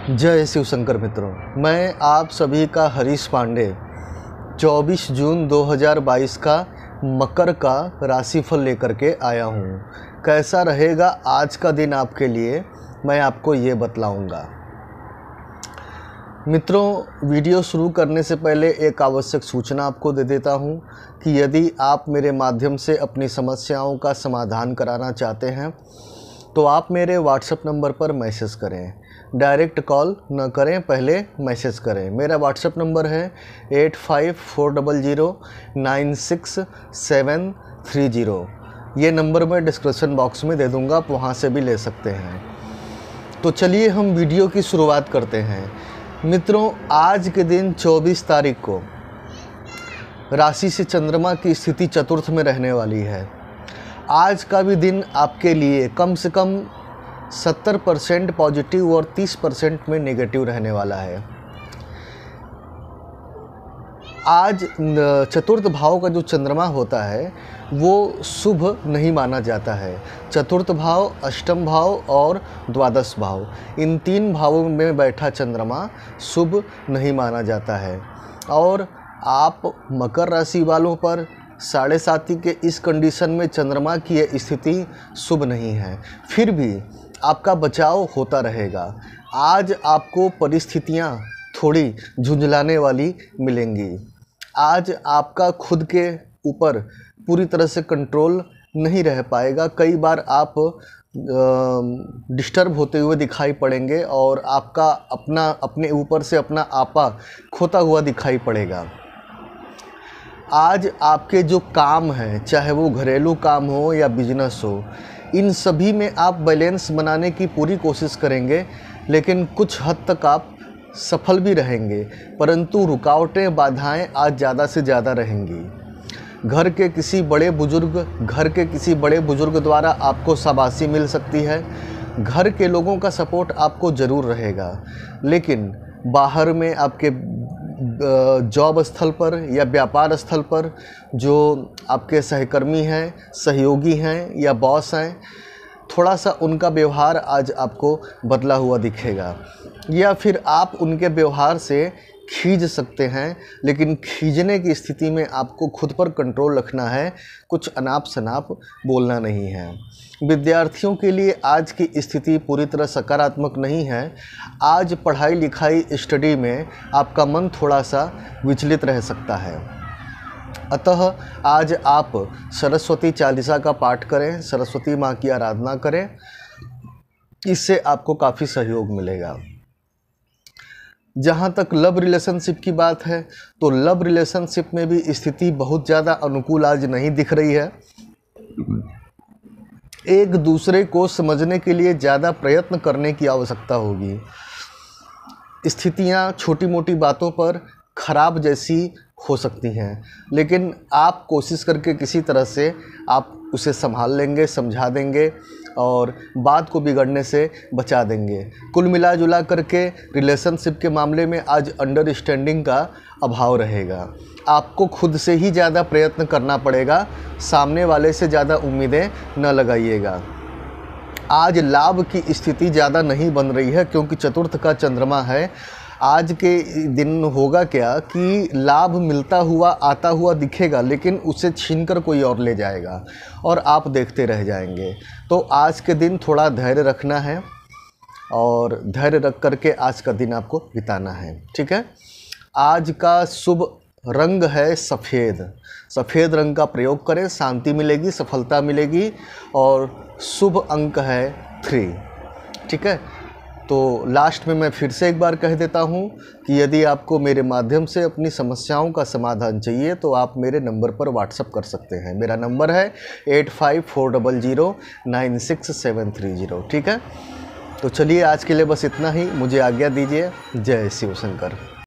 जय शिव शंकर मित्रों, मैं आप सभी का हरीश पांडे 24 जून 2022 का मकर का राशिफल लेकर के आया हूँ। कैसा रहेगा आज का दिन आपके लिए, मैं आपको ये बतलाऊँगा। मित्रों, वीडियो शुरू करने से पहले एक आवश्यक सूचना आपको दे देता हूँ कि यदि आप मेरे माध्यम से अपनी समस्याओं का समाधान कराना चाहते हैं तो आप मेरे व्हाट्सएप नंबर पर मैसेज करें। डायरेक्ट कॉल न करें, पहले मैसेज करें। मेरा व्हाट्सएप नंबर है 8540096730। ये नंबर मैं डिस्क्रिप्शन बॉक्स में दे दूंगा, आप वहाँ से भी ले सकते हैं। तो चलिए हम वीडियो की शुरुआत करते हैं। मित्रों, आज के दिन 24 तारीख को राशि से चंद्रमा की स्थिति चतुर्थ में रहने वाली है। आज का भी दिन आपके लिए कम से कम 70% पॉजिटिव और 30% में नेगेटिव रहने वाला है। आज चतुर्थ भाव का जो चंद्रमा होता है वो शुभ नहीं माना जाता है। चतुर्थ भाव, अष्टम भाव और द्वादश भाव, इन तीन भावों में बैठा चंद्रमा शुभ नहीं माना जाता है। और आप मकर राशि वालों पर 7.5 के इस कंडीशन में चंद्रमा की यह स्थिति शुभ नहीं है, फिर भी आपका बचाव होता रहेगा। आज आपको परिस्थितियां थोड़ी झुंझलाने वाली मिलेंगी। आज आपका खुद के ऊपर पूरी तरह से कंट्रोल नहीं रह पाएगा। कई बार आप डिस्टर्ब होते हुए दिखाई पड़ेंगे और आपका अपने ऊपर से अपना आपा खोता हुआ दिखाई पड़ेगा। आज आपके जो काम हैं, चाहे वो घरेलू काम हो या बिजनेस हो, इन सभी में आप बैलेंस बनाने की पूरी कोशिश करेंगे, लेकिन कुछ हद तक आप सफल भी रहेंगे, परंतु रुकावटें, बाधाएं आज ज़्यादा से ज़्यादा रहेंगी। घर के किसी बड़े बुजुर्ग द्वारा आपको शाबाशी मिल सकती है। घर के लोगों का सपोर्ट आपको ज़रूर रहेगा, लेकिन बाहर में आपके जॉब स्थल पर या व्यापार स्थल पर जो आपके सहकर्मी हैं, सहयोगी हैं या बॉस हैं, थोड़ा सा उनका व्यवहार आज आपको बदला हुआ दिखेगा, या फिर आप उनके व्यवहार से खींच सकते हैं। लेकिन खींचने की स्थिति में आपको खुद पर कंट्रोल रखना है, कुछ अनाप शनाप बोलना नहीं है। विद्यार्थियों के लिए आज की स्थिति पूरी तरह सकारात्मक नहीं है। आज पढ़ाई लिखाई स्टडी में आपका मन थोड़ा सा विचलित रह सकता है। अतः आज आप सरस्वती चालीसा का पाठ करें, सरस्वती माँ की आराधना करें, इससे आपको काफ़ी सहयोग मिलेगा। जहाँ तक लव रिलेशनशिप की बात है तो लव रिलेशनशिप में भी स्थिति बहुत ज़्यादा अनुकूल आज नहीं दिख रही है। एक दूसरे को समझने के लिए ज़्यादा प्रयत्न करने की आवश्यकता होगी। स्थितियाँ छोटी मोटी बातों पर खराब जैसी हो सकती हैं, लेकिन आप कोशिश करके किसी तरह से आप उसे संभाल लेंगे, समझा देंगे और बात को बिगड़ने से बचा देंगे। कुल मिला जुला करके रिलेशनशिप के मामले में आज अंडरस्टैंडिंग का अभाव रहेगा। आपको खुद से ही ज़्यादा प्रयत्न करना पड़ेगा, सामने वाले से ज़्यादा उम्मीदें न लगाइएगा। आज लाभ की स्थिति ज़्यादा नहीं बन रही है, क्योंकि चतुर्थ का चंद्रमा है। आज के दिन होगा क्या कि लाभ मिलता हुआ आता हुआ दिखेगा, लेकिन उसे छीनकर कोई और ले जाएगा और आप देखते रह जाएंगे। तो आज के दिन थोड़ा धैर्य रखना है और धैर्य रख करके आज का दिन आपको बिताना है, ठीक है। आज का शुभ रंग है सफ़ेद। सफ़ेद रंग का प्रयोग करें, शांति मिलेगी, सफलता मिलेगी और शुभ अंक है 3, ठीक है। तो लास्ट में मैं फिर से एक बार कह देता हूँ कि यदि आपको मेरे माध्यम से अपनी समस्याओं का समाधान चाहिए तो आप मेरे नंबर पर व्हाट्सअप कर सकते हैं। मेरा नंबर है 8540096730, ठीक है। तो चलिए आज के लिए बस इतना ही, मुझे आज्ञा दीजिए। जय शिव शंकर।